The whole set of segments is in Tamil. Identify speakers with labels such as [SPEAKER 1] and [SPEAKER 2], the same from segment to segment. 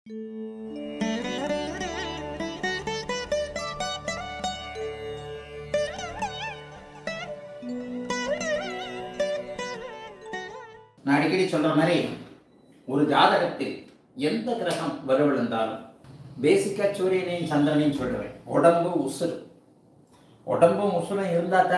[SPEAKER 1] நான் அடிக்கடி சொல்ற மாதிரி ஒரு ஜாதகத்தில் எந்த கிரகம் வலுவிழந்தாலும் பேசிக்கா சூரியனையும் சந்திரனையும் சொல்றேன். உடம்பும் உசுரும்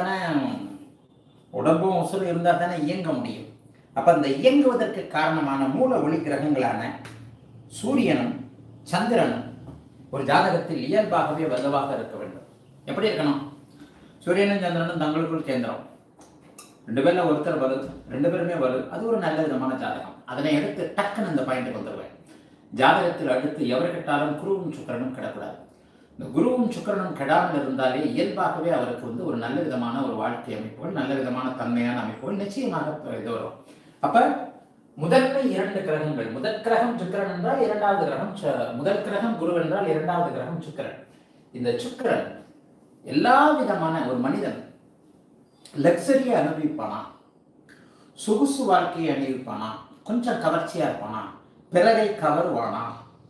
[SPEAKER 1] இருந்தா தானே இயங்க முடியும். அப்ப அந்த இயங்குவதற்கு காரணமான மூல ஒளி கிரகங்களான சூரியனும் சந்திரனும் ஒரு ஜாதகத்தில் இயல்பாகவே வலுவாக இருக்க வேண்டும். எப்படி இருக்கணும்? சூரியனும் சந்திரனும் தங்களுக்குள் கேந்திரம், 2 பேர்ல ஒருத்தர் வலு, 2 பேருமே வலு. அது ஒரு நல்ல விதமான ஜாதகம். அதனை எடுத்து டக்குன்னு இந்த பாயிண்ட்டுக்கு வந்துடுவேன். ஜாதகத்தில் அடுத்து எவர் கெட்டாலும் குருவும் சுக்கிரனும் கெடக்கூடாது. இந்த குருவும் சுக்கிரனும் கெடாமல் இருந்தாலே இயல்பாகவே அவருக்கு ஒரு நல்ல விதமான ஒரு வாழ்க்கை அமைப்புகள், நல்ல விதமான தன்மையான அமைப்புகள் நிச்சயமாக இது வரும். அப்ப முதன்மை 2 கிரகங்கள், முதல் கிரகம் சுக்கிரன் என்றால் இரண்டாவது கிரகம், முதல் கிரகம் குரு என்றால் இரண்டாவது கிரகம் சுக்கிரன். இந்த சுக்கிரன் எல்லா விதமான ஒரு மனிதன் லக்ஸரியை அனுபவிப்பானா, சொகுசு வாழ்க்கையை அனுபவிப்பானா, கொஞ்சம் கவர்ச்சியா இருப்பானா, பிறரை கவர்வானா,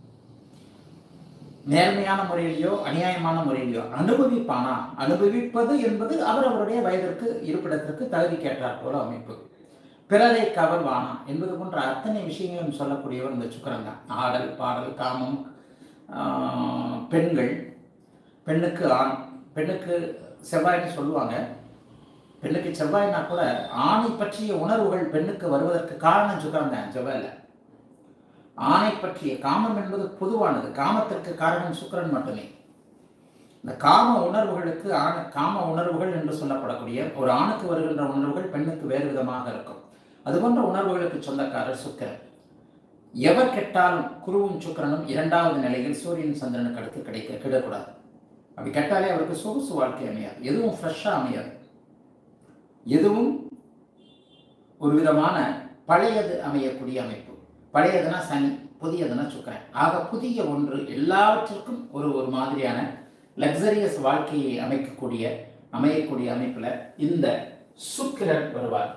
[SPEAKER 1] நேர்மையான முறையிலையோ அநியாயமான முறையிலையோ அனுபவிப்பானா. அனுபவிப்பது என்பது அவருடைய வயதிற்கு இருப்பிடத்திற்கு தகுதி கேட்டார் போல அமைப்பு. பிறரை கவர்வானா என்பது போன்ற அத்தனை விஷயங்களும் சொல்லக்கூடியவர் இந்த சுக்கிரன் தான். ஆடல் பாடல் காமம், பெண்கள், பெண்ணுக்கு ஆண், பெண்ணுக்கு செவ்வாய்னு சொல்லுவாங்க. பெண்ணுக்கு செவ்வாய்னா கூட ஆணை பற்றிய உணர்வுகள் பெண்ணுக்கு வருவதற்கு காரணம் சுக்கிரன் தான், செவ்வாயில். ஆணை பற்றிய காமம் என்பது பொதுவானது. காமத்திற்கு காரணம் சுக்கிரன் மட்டுமே. இந்த காம உணர்வுகளுக்கு காம உணர்வுகள் என்று சொல்லப்படக்கூடிய ஒரு ஆணுக்கு வருகின்ற உணர்வுகள் பெண்ணுக்கு வேறு விதமாக இருக்கும். அதுபோன்ற உணர்வுகளுக்கு சொந்தக்காரர் சுக்கிரன். எவர் கெட்டாலும் குருவும் சுக்கிரனும் 2வது நிலையில் சூரியன் சந்திரனுக்கு அடுத்து கிடக்கூடாது. அப்படி கெட்டாலே அவருக்கு சொகுசு வாழ்க்கை அமையாது. எதுவும் ஃப்ரெஷ்ஷா அமையாது. எதுவும் ஒரு விதமான பழையது அமையக்கூடிய அமைப்பு. பழையதுனா சனி, புதியதுனா சுக்கிரன். ஆக புதிய ஒன்று எல்லாவற்றிற்கும் ஒரு மாதிரியான லக்ஸரியஸ் வாழ்க்கையை அமையக்கூடிய அமைப்புல இந்த சுக்கிரன் வருவார்.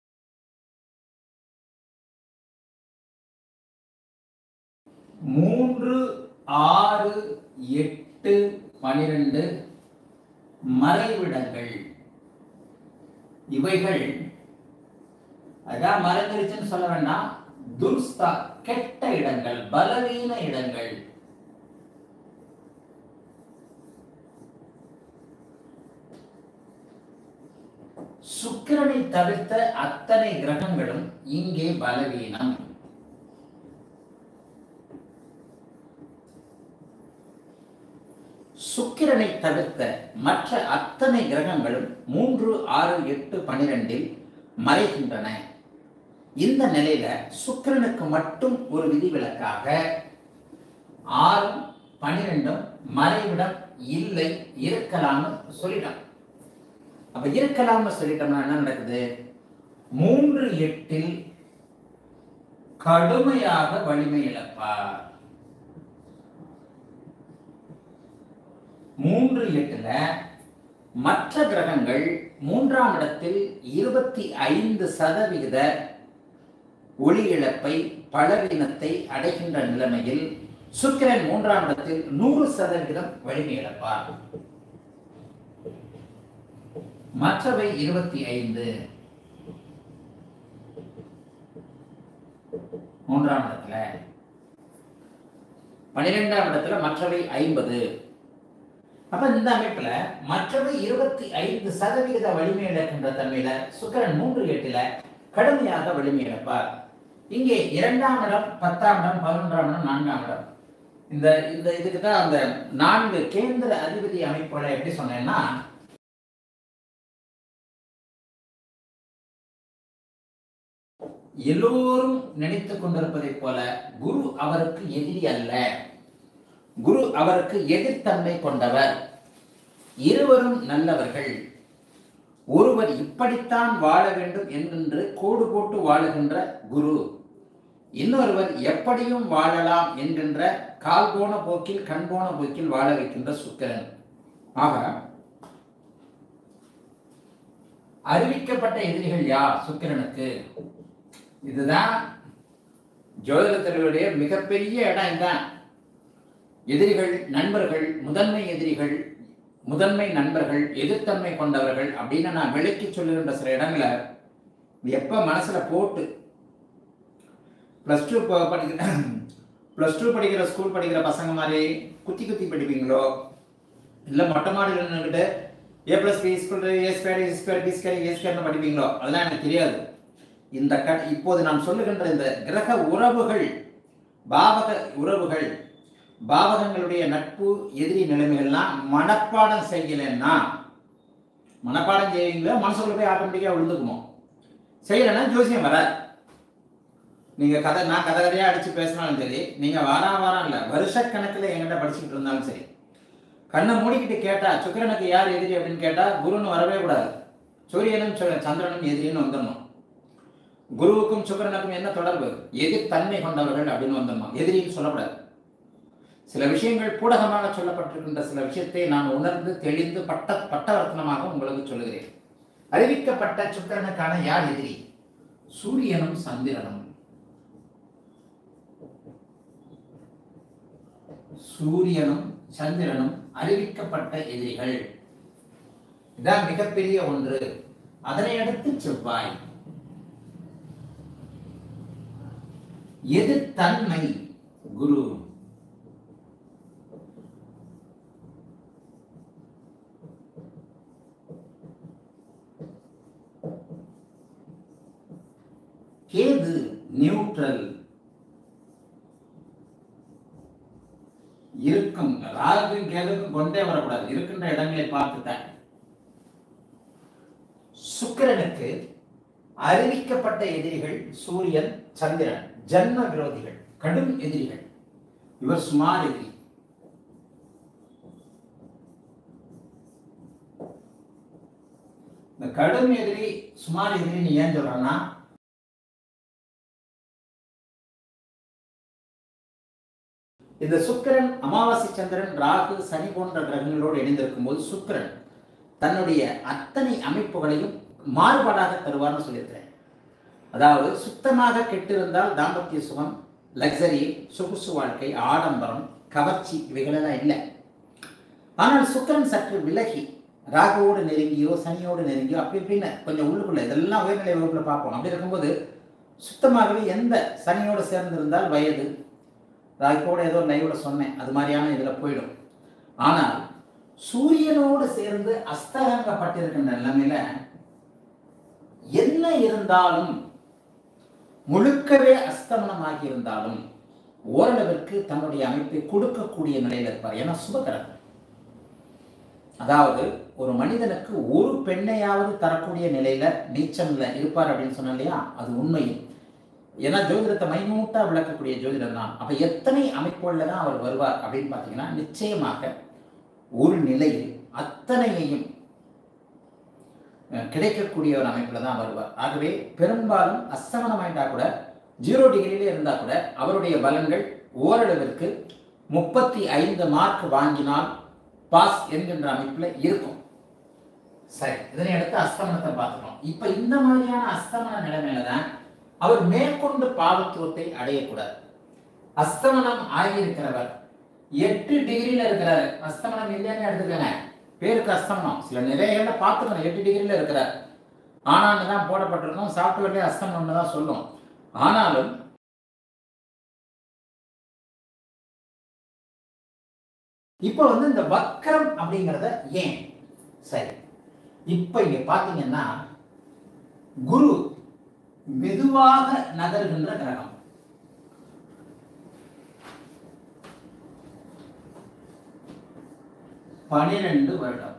[SPEAKER 1] 3, 6, 8, 12 மறைவிடங்கள். இவைகள் அதான் மறைஞ்சிருச்சுன்னு சொல்ல வேண்டாம், துர்ஸ்தா கெட்ட இடங்கள், பலவீன இடங்கள். சுக்கிரனை தவிர்த்த அத்தனை கிரகங்களும் இங்கே பலவீனம். சுக்கிரனை தவிர்த்த மற்ற அத்தனை கிரகங்களும் 3, 6, 8, 12 மறைகின்றன. இந்த நிலையில சுக்கிரனுக்கு மட்டும் ஒரு விதிவிலக்காக 6, 12 மறைவிடம் இல்லை, இருக்கலாம்னு சொல்லிட்டோம். அப்ப இருக்கலாம்னு சொல்லிட்டோம்னா என்ன நடக்குது? 3, 8 கடுமையாக வலிமை இழப்பார். 3, 8 மற்ற கிரகங்கள் 3ஆம் இடத்தில் 25% ஒளி இழப்பை, பலவீனத்தை அடைகின்ற நிலைமையில் சுக்கிரன் 3ஆம் இடத்தில் 100% வலிமை இழப்பார். மற்றவை 25. 3ஆம் இடத்துல, 12ஆம் இடத்துல மற்றவை 50. அப்ப இந்த அமைப்புல மற்றவை 25% வலிமை இழக்கின்ற தன்மையில சுக்கிரன் 3, 8 கடுமையாக வலிமை இழப்பார். இங்கே 2ஆம் இடம், 10ஆம் இடம், 11ஆம் இடம், 4ஆம் இடம். இந்த இதுக்கு தான் அந்த 4 கேந்திர அதிபதி அமைப்புகளை எப்படி சொன்னேன்னா, எல்லோரும் நினைத்துக் கொண்டிருப்பதை போல குரு அவருக்கு எதிரி அல்ல. குரு அவருக்கு எதிர்த்தன்மை கொண்டவர். இருவரும் நல்லவர்கள். ஒருவர் இப்படித்தான் வாழ வேண்டும் என்று கோடு போட்டு வாழுகின்ற குரு, இன்னொருவர் எப்படியும் வாழலாம் என்கின்ற கால் போன போக்கில் கண் போன போக்கில் வாழ வைக்கின்ற சுக்கிரன். ஆக அறிவிக்கப்பட்ட எதிரிகள் யார் சுக்கிரனுக்கு? இதுதான் ஜோதிடத்தினுடைய மிகப்பெரிய இடம் இதுதான். எதிரிகள், நண்பர்கள், முதன்மை எதிரிகள், முதன்மை நண்பர்கள், எதிர்த்தன்மை கொண்டவர்கள் அப்படின்னு நான் விளக்கி சொல்லுகின்ற சில இடங்களை எப்ப மனசுல போட்டு +2 படிக்கிற ஸ்கூல் படிக்கிற பசங்க மாதிரி குத்தி குத்தி படிப்பீங்களோ, இல்ல மொட்டை மாடியில் நின்றுக்கிட்டு A+B=A²A²B²A² படிப்பீங்களோ, அதெல்லாம் எனக்கு தெரியாது. இப்போது நான் சொல்லுகின்ற இந்த கிரக உறவுகள், பாவக உறவுகள், பாவகங்களுடைய நட்பு, எதிரி நிலைமைகள்லாம் மனப்பாடம் செய்யலைன்னா, மனப்பாடம் செய்வீங்களோ மனசுக்குள்ள போய் ஆட்டோமேட்டிக்கா விழுந்துக்குமோ, செய்யலைன்னா ஜோசியம் வராது. நீங்க நான் கதையா அடிச்சு பேசினாலும் சரி, நீங்க வாரம் இல்ல வருஷக்கணக்கில் என்கிட்ட படிச்சுக்கிட்டு இருந்தாலும் சரி, கண்ணை மூடிக்கிட்டு கேட்டா சுக்கிரனுக்கு யார் எதிரி அப்படின்னு கேட்டா குருன்னு வரவே கூடாது. சூரியனும் சந்திரனும் எதிரின்னு வந்துடணும். குருவுக்கும் சுக்கிரனுக்கும் என்ன தொடர்பு? எதிர் தன்மை கொண்டவர்கள் அப்படின்னு வந்துடணும். எதிரின்னு சொல்லக்கூடாது. சில விஷயங்கள் பூடகமாக சொல்லப்பட்டிருக்கின்ற சில விஷயத்தை நான் உணர்ந்து தெளிந்து பட்டவர்த்தனமாக உங்களுக்கு சொல்லுகிறேன். அறிவிக்கப்பட்ட சுக்கிரனுக்கான யார் எதிரி? சூரியனும் சந்திரனும். சூரியனும் சந்திரனும் அறிவிக்கப்பட்ட எதிரிகள். இதான் மிகப்பெரிய ஒன்று. அதனை அடுத்து செவ்வாய். எதிர்த்தன்மை குரு. கேது நியூட்ரல். இருக்கும் ராகுக்கும் கேதுக்கும் கொண்டே வரக்கூடாது, இருக்கின்ற இடங்களை பார்த்துட்டேன். சுக்கிரனுக்கு அறிவிக்கப்பட்ட எதிரிகள் சூரியன் சந்திரன், ஜன்ம விரோதிகள், கடும் எதிரிகள். இவர் சுமார் எதிரி. இந்த கடும் எதிரி சுமார் எதிரின்னு ஏன் சொல்றேன்னா, இந்த சுக்கிரன், அமாவாசை சந்திரன், ராகு, சனி போன்ற கிரகங்களோடு இணைந்திருக்கும் போது சுக்கிரன் தன்னுடைய அத்தனை அமைப்புகளையும் மாறுபாடாக தருவார்னு சொல்லியிருக்கிறேன். அதாவது சுத்தமாக கெட்டிருந்தால் தாம்பத்திய சுகம், லக்ஸரி, சொகுசு வாழ்க்கை, ஆடம்பரம், கவர்ச்சி இவைகளெல்லாம் இல்லை. ஆனால் சுக்கிரன் சற்று விலகி ராகுவோடு நெருங்கியோ சனியோடு நெருங்கியோ அப்படி இப்படின்னு கொஞ்சம் உள்ளுக்குள்ள இதெல்லாம் உயர்நிலை வகுப்புல பார்ப்போம். அப்படி இருக்கும்போது சுத்தமாகவே எந்த சனியோடு சேர்ந்திருந்தால் வயது, ராகுவோட ஏதோ லைவோட சொன்னேன், அது மாதிரியான இதில் போயிடும். ஆனால் சூரியனோடு சேர்ந்து அஸ்தகங்கப்பட்டிருக்கின்ற நிலைமையில என்ன இருந்தாலும், முழுக்கவே அஸ்தமனமாகி இருந்தாலும் ஓரளவிற்கு தன்னுடைய அமைப்பை கொடுக்கக்கூடிய நிலையில் இருப்பார். ஏன்னா சுபகிரகம். அதாவது ஒரு மனிதனுக்கு ஒரு பெண்ணையாவது தரக்கூடிய நிலையில நீச்சம்ல இருப்பார் அப்படின்னு சொன்ன இல்லையா, அது உண்மையும். ஏன்னா ஜோதிடத்தை மைனூட்டா விளக்கக்கூடிய ஜோதிடம் தான். அப்ப எத்தனை அமைப்புகள்ல தான் அவர் வருவார் அப்படின்னு பார்த்தீங்கன்னா, நிச்சயமாக ஒரு நிலையில் அத்தனையையும் கிடைக்கக்கூடிய ஒரு அமைப்புல தான் வருவார். ஆகவே பெரும்பாலும் அஸ்தமனமாயிட்டா கூட 0 டிகிரியிலே இருந்தா கூட அவருடைய பலன்கள் ஓரளவிற்கு 35 மார்க் வாங்கினால் பாஸ் என்கின்ற அமைப்புல இருக்கும். சரி, இதனை அடுத்து அஸ்தமனத்தை பார்த்துக்கணும். இப்ப இந்த மாதிரியான அஸ்தமன நிலைமையில தான் அவர் மேற்கொண்டு பாவத்துவத்தை அடையக்கூடாது. அஸ்தமனம் ஆகியிருக்கிறவர் 8 டிகிரியில இருக்கிறார். அஸ்தமனம் இல்லைன்னு எடுத்துக்கங்க, பேருக்கு அஸ்தமனம். சில நிலைகள்ல பார்த்துக்கணும் 8 டிகிரியில இருக்கிறார். ஆனான்னு தான் போடப்பட்டிருக்கோம், சாப்பிட்டு அஸ்தமனம்னு தான் சொல்லும். ஆனாலும் இப்ப இந்த வக்கரம் அப்படிங்கிறத ஏன்? சரி, இப்ப இங்க பாத்தீங்கன்னா குரு மெதுவாக நகர்கின்ற கிரகம். பன்னிரண்டு வருடம்.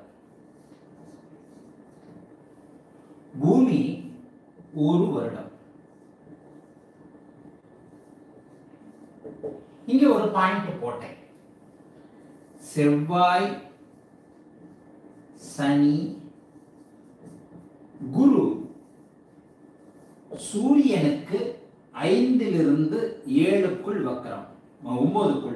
[SPEAKER 1] பூமி 1 வருடம். இங்க ஒரு பாயிண்ட் போட்டேன். செவ்வாய், சனி, குரு சூரியனுக்கு 5லிருந்து 7க்குள் வக்கரம், 9க்குள்.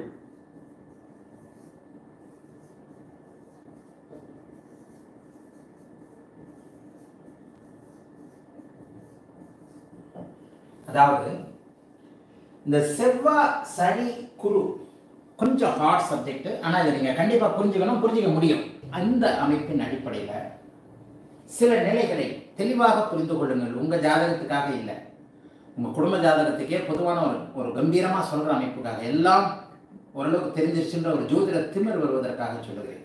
[SPEAKER 1] அதாவது இந்த செவ்வாய் சனி குரு கொஞ்சம் ஹார்ட் சப்ஜெக்ட், ஆனால் இதை நீங்கள் கண்டிப்பாக புரிஞ்சுக்க முடியும். அந்த அமைப்பின் அடிப்படையில் சில நிலைகளை தெளிவாக புரிந்து கொள்ளுங்கள். உங்கள் ஜாதகத்துக்காக இல்லை, உங்கள் குடும்ப ஜாதகத்துக்கே பொதுவான ஒரு கம்பீரமாக சொல்கிற அமைப்புக்காக, எல்லாம் ஓரளவுக்கு தெரிஞ்சிருச்சுன்ற ஒரு ஜோதிட திமிர் வருவதற்காக சொல்லுகிறேன்.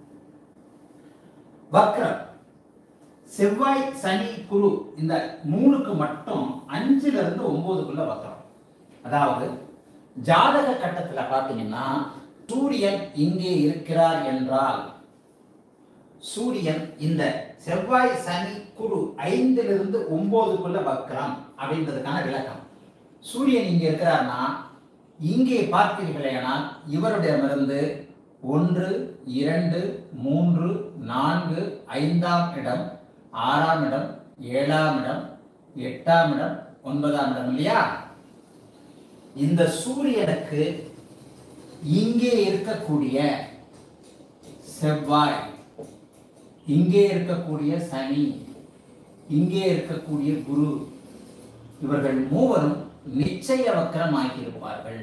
[SPEAKER 1] வக்ரம் செவ்வாய் சனி குரு இந்த 3க்கு மட்டும் 5லிருந்து 9க்குள்ள வக்ரம். அதாவது ஜாதக கட்டத்தில் பார்த்தீங்கன்னா சூரியன் இங்கே இருக்கிறார் என்றால், சூரியன் இந்த செவ்வாய் சனி குரு 5லிருந்து 9க்குள்ள வக்ரம் அப்படின்றதுக்கான விளக்கம். சூரியன் இங்கே இருக்கிறார்னா இங்கே பார்த்தீர்களேனால் இவருடையமிருந்து 1, 2, 3, 4, 5ஆம் இடம், 6ஆம் இடம், 7ஆம் இடம், 8ஆம் இடம், 9ஆம் இடம் இல்லையா? இந்த சூரியனுக்கு இங்கே இருக்கக்கூடிய செவ்வாய், இங்கே இருக்கக்கூடிய சனி, இங்கே இருக்கக்கூடிய குரு, இவர்கள் மூவரும் நிச்சய வக்ரம் ஆகியிருப்பார்கள்.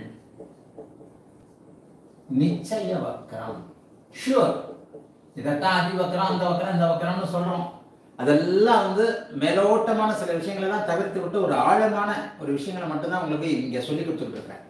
[SPEAKER 1] நிச்சய வக்ரம் ஷூர். இதைத்தான் அதிவக்ரம், அந்த வக்ரம், இந்த வக்ரம்னு சொல்றோம். அதெல்லாம் மேலோட்டமான சில விஷயங்களை தான் தவிர்த்து விட்டு ஒரு ஆழமான ஒரு விஷயங்களை மட்டும்தான் உங்களுக்கு இங்க சொல்லி கொடுத்துட்டு இருக்கேன்.